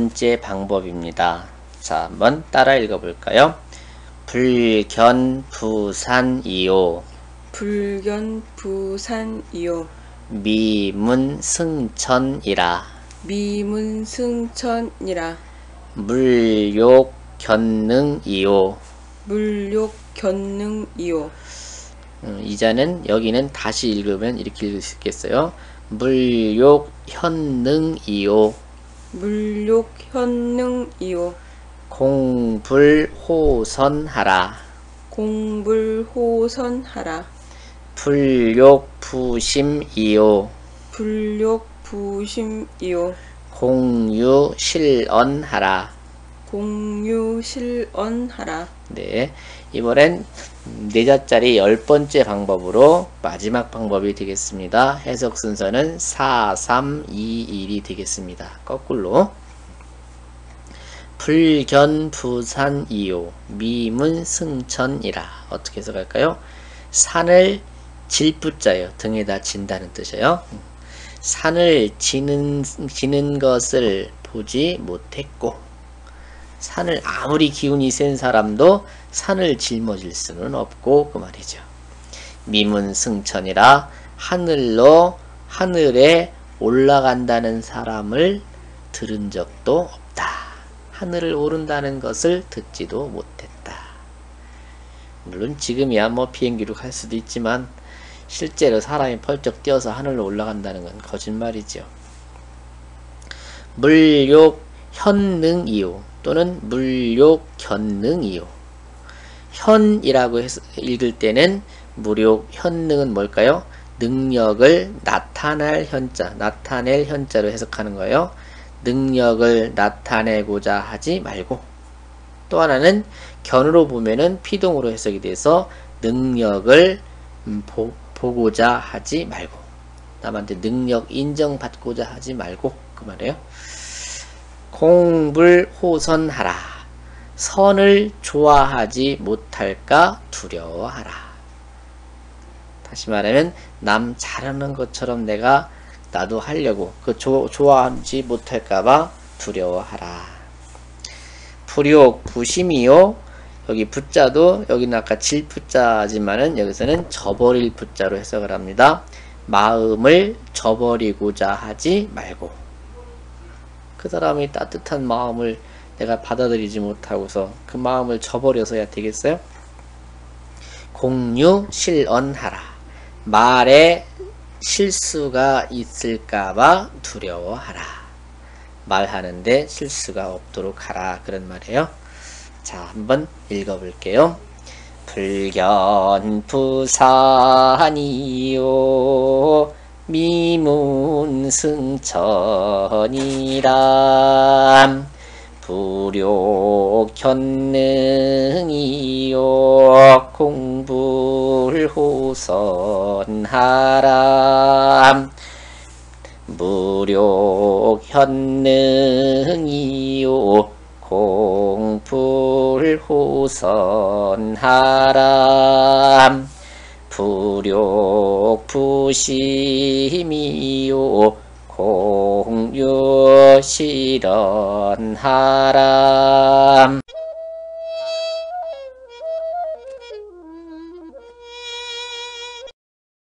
번째 방법입니다. 자, 한번 따라 읽어볼까요? 불견부산이요. 불견부산이요. 미문승천이라. 미문승천이라. 물욕견능이요. 물욕견능이요. 이자는 여기는 다시 읽으면 이렇게 읽을 수 있겠어요. 물욕현능이요. 물욕현능이요. 공불호선하라. 공불호선하라. 불욕부심이요. 불욕부심이요. 공유실언하라. 공유실언하라. 네, 이번엔 4자짜리 10번째 방법으로 마지막 방법이 되겠습니다. 해석 순서는 4, 3, 2, 1이 되겠습니다. 거꾸로. 불견부산이요. 미문승천이라. 어떻게 해석할까요? 산을 질부자요. 등에다 진다는 뜻이에요. 산을 지는 것을 보지 못했고, 산을 아무리 기운이 센 사람도 산을 짊어질 수는 없고 그 말이죠. 미문승천이라 하늘에 올라간다는 사람을 들은 적도 없다. 하늘을 오른다는 것을 듣지도 못했다. 물론 지금이야 뭐 비행기로 갈 수도 있지만 실제로 사람이 펄쩍 뛰어서 하늘로 올라간다는 건 거짓말이죠. 물욕현능이요. 또는 물욕견능이요. 현이라고 읽을 때는 물욕현능은 뭘까요? 능력을 나타낼 현자로 해석하는 거예요. 능력을 나타내고자 하지 말고, 또 하나는 견으로 보면은 피동으로 해석이 돼서 능력을 보고자 하지 말고, 남한테 능력 인정받고자 하지 말고 그 말이에요. 공불호선하라. 선을 좋아하지 못할까 두려워하라. 다시 말하면 남 잘하는 것처럼 나도 하려고 좋아하지 못할까봐 두려워하라. 불욕부심이요. 여기 부자도 여기는 아까 질부자지만은 여기서는 저버릴 부자로 해석을 합니다. 마음을 저버리고자 하지 말고, 그 사람이 따뜻한 마음을 내가 받아들이지 못하고서 그 마음을 저버려서야 되겠어요? 공유실언하라. 말에 실수가 있을까봐 두려워하라. 말하는데 실수가 없도록 하라. 그런 말이에요. 자, 한번 읽어볼게요. 불견부산이요. 미문승천이라. 불욕현능이요. 공불호선하라. 무욕현능이요. 공불호선하라. 불욕부심이요. 공유실언하라.